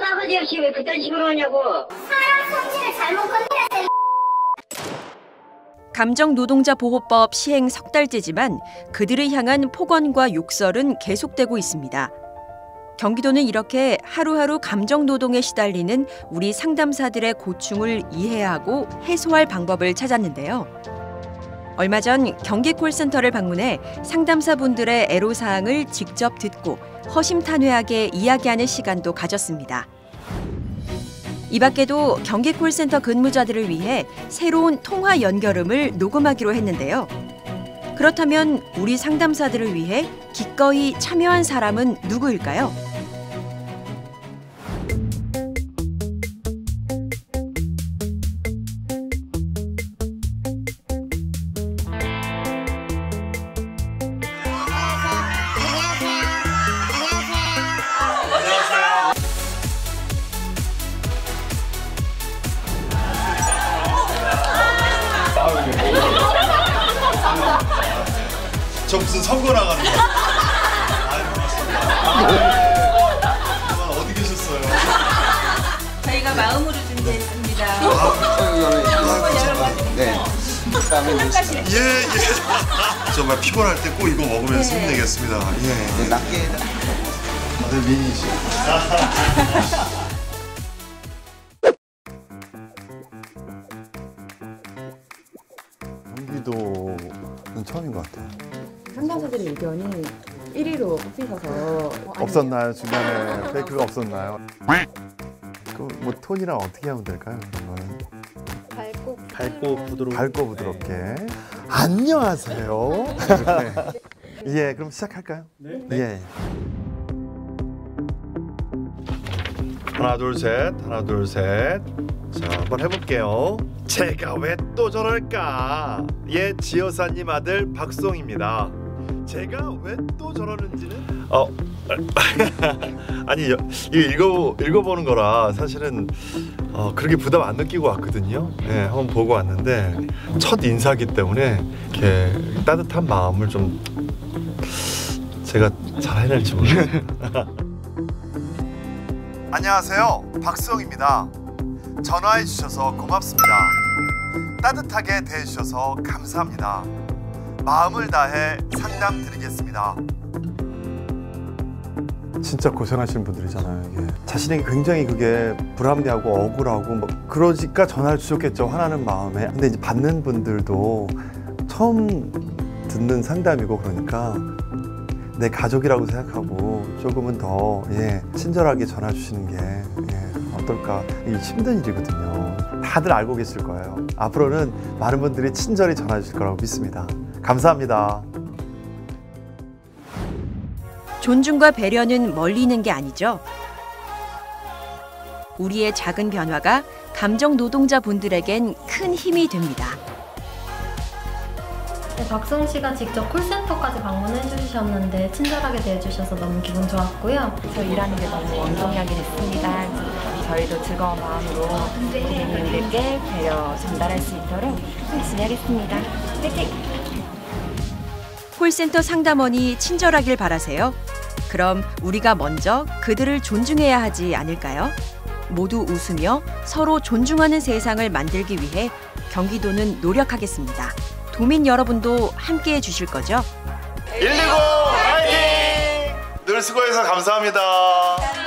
아버지 없이 왜 그딴 식으로 하냐고. 사람 성질을 잘못 건드렸어요. 감정노동자보호법 시행 석 달째지만 그들을 향한 폭언과 욕설은 계속되고 있습니다. 경기도는 이렇게 하루하루 감정노동에 시달리는 우리 상담사들의 고충을 이해하고 해소할 방법을 찾았는데요. 얼마 전 경기 콜센터를 방문해 상담사분들의 애로사항을 직접 듣고 허심탄회하게 이야기하는 시간도 가졌습니다. 이 밖에도 경기 콜센터 근무자들을 위해 새로운 통화 연결음을 녹음하기로 했는데요. 그렇다면 우리 상담사들을 위해 기꺼이 참여한 사람은 누구일까요? 저 무슨 선거 나가는 거? 아유, 반갑습니다. 그동안 어디 계셨어요? 저희가 마음으로 준비했습니다. 네. 예. 정말 피곤할 때 꼭 이거 먹으면서 힘내겠습니다. 예. 낮게. 다들 미니시. 경기도는 처음인 것 같아요. 상담사들의 의견이 1위로 뽑히셔서 없었나요? 중간에 페이크가 없었나요? 그 뭐 톤이랑 어떻게 하면 될까요? 그런 거는 밝고 부드럽게. 안녕하세요. 예, 그럼 시작할까요? 네. 예. 하나 둘 셋. 자, 한번 해볼게요. 제가 왜 또 저럴까? 예, 지여사님 아들 박송입니다. 제가 왜 또 저러는지는 아니 읽어보는 거라 사실은 그렇게 부담 안 느끼고 왔거든요. 예, 한번 보고 왔는데 첫 인사기 때문에 이렇게 따뜻한 마음을 좀 제가 잘 해낼지 모르겠어요. 안녕하세요, 박수영입니다. 전화해 주셔서 고맙습니다. 따뜻하게 대해주셔서 감사합니다. 마음을 다해 상담 드리겠습니다. 진짜 고생하시는 분들이잖아요. 이게 자신에게 굉장히 그게 불합리하고 억울하고 뭐 그러니까 전화를 주셨겠죠, 화나는 마음에. 근데 이제 받는 분들도 처음 듣는 상담이고 그러니까 내 가족이라고 생각하고 조금은 더 친절하게 전화 주시는 게 어떨까. 이게 힘든 일이거든요. 다들 알고 계실 거예요. 앞으로는 많은 분들이 친절히 전화 주실 거라고 믿습니다. 감사합니다. 존중과 배려는 멀리 있는 게 아니죠. 우리의 작은 변화가 감정 노동자분들에겐 큰 힘이 됩니다. 네, 박수홍 씨가 직접 콜센터까지 방문해 주셨는데 친절하게 대해주셔서 너무 기분 좋았고요. 저 일하는 게 너무 원동력이 됐습니다. 저희도 즐거운 마음으로 고객님들께 배려 전달할 수 있도록 열심히 하겠습니다. 화이팅! 콜센터 상담원이 친절하길 바라세요. 그럼 우리가 먼저 그들을 존중해야 하지 않을까요? 모두 웃으며 서로 존중하는 세상을 만들기 위해 경기도는 노력하겠습니다. 도민 여러분도 함께해 주실 거죠? 119 화이팅! 늘 수고해서 감사합니다.